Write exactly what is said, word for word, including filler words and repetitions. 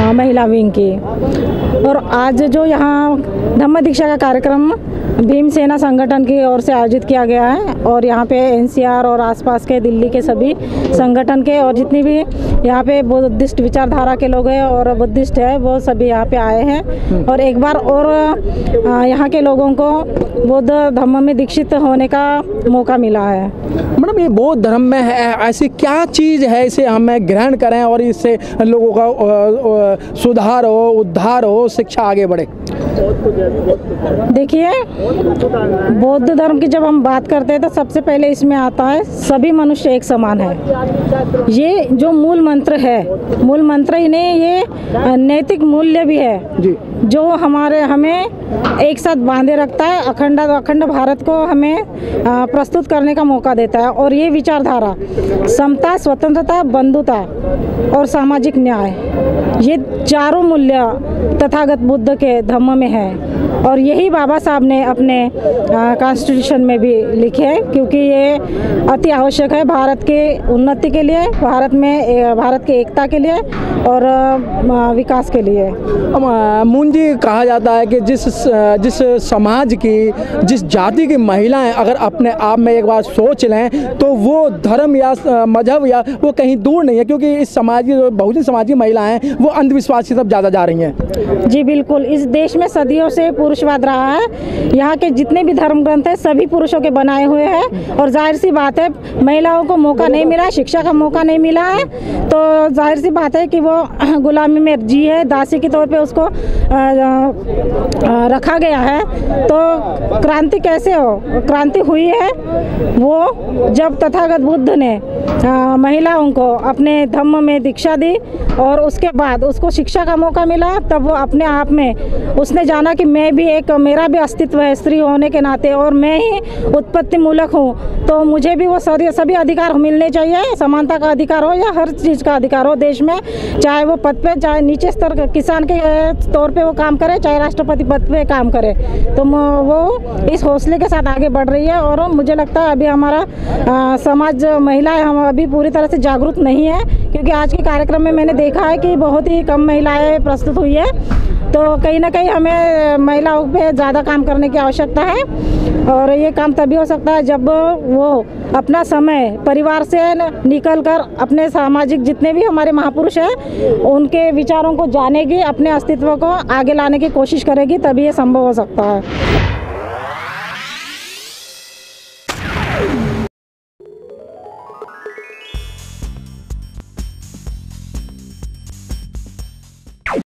महिला विंग की। और आज जो यहाँ धम्म दीक्षा का कार्यक्रम भीम सेना संगठन की ओर से आयोजित किया गया है और यहाँ पे एनसीआर और आसपास के दिल्ली के सभी संगठन के और जितनी भी यहाँ पे बुद्धिस्ट विचारधारा के लोग हैं और बुद्धिस्ट है वो सभी यहाँ पे आए हैं और एक बार और यहाँ के लोगों को बौद्ध धर्म में दीक्षित होने का मौका मिला है। मैडम, ये बौद्ध धर्म में है ऐसी क्या चीज़ है इसे हमें ग्रहण करें और इससे लोगों का सुधार हो, उद्धार हो, शिक्षा आगे बढ़े? देखिए, बौद्ध धर्म की जब हम बात करते हैं तो सबसे पहले इसमें आता है सभी मनुष्य एक समान है। ये जो मूल मंत्र है, मूल मंत्र ही नहीं, ये नैतिक मूल्य भी है जी, जो हमारे हमें एक साथ बांधे रखता है, अखंड अखंड भारत को हमें प्रस्तुत करने का मौका देता है। और ये विचारधारा समता, स्वतंत्रता, बंधुता और सामाजिक न्याय, ये चारों मूल्य तथागत बुद्ध के धम्म में है और यही बाबा साहब ने अपने कॉन्स्टिट्यूशन में भी लिखे हैं, क्योंकि ये अति आवश्यक है भारत के उन्नति के लिए, भारत में भारत की एकता के लिए और विकास के लिए। मुंजी कहा जाता है कि जिस जिस समाज की, जिस जाति की महिलाएं अगर अपने आप में एक बार सोच लें तो वो धर्म या मजहब या वो कहीं दूर नहीं है, क्योंकि इस समाज की बहुजन समाज की महिलाएं वो अंधविश्वास की तरफ ज़्यादा जा रही हैं। जी बिल्कुल, इस देश में सदियों से पुरुषवाद रहा है। यहाँ के जितने भी धर्म ग्रंथ हैं सभी पुरुषों के बनाए हुए हैं और जाहिर सी बात है महिलाओं को मौका नहीं मिला, शिक्षा का मौका नहीं मिला है, तो जाहिर सी बात है कि वो गुलामी में जी है, दासी के तौर पे उसको आ, आ, रखा गया है। तो क्रांति कैसे हो? क्रांति हुई है वो जब तथागत बुद्ध ने आ, महिलाओं को अपने धम्म में दीक्षा दी और उसके बाद उसको शिक्षा का मौका मिला, तब वो अपने आप में उसने जाना कि मैं भी एक, मेरा भी अस्तित्व है स्त्री होने के नाते और मैं ही उत्पत्ति मूलक हूँ, तो मुझे भी वो सभी सभी अधिकार मिलने चाहिए, समानता का अधिकार हो या हर चीज़ का अधिकार हो देश में, चाहे वो पद पे, चाहे नीचे स्तर किसान के तौर पे वो काम करे, चाहे राष्ट्रपति पद पे काम करे। तो वो इस हौसले के साथ आगे बढ़ रही है और मुझे लगता है अभी हमारा आ, समाज, महिलाएं हम अभी पूरी तरह से जागरूक नहीं है, क्योंकि आज के कार्यक्रम में मैंने देखा है कि बहुत ही कम महिलाएं प्रस्तुत हुई है। तो कहीं ना कहीं हमें महिलाओं पे ज़्यादा काम करने की आवश्यकता है और ये काम तभी हो सकता है जब वो अपना समय परिवार से निकल कर अपने सामाजिक जितने भी हमारे महापुरुष हैं उनके विचारों को जानेगी, अपने अस्तित्व को आगे लाने की कोशिश करेगी, तभी ये संभव हो सकता है।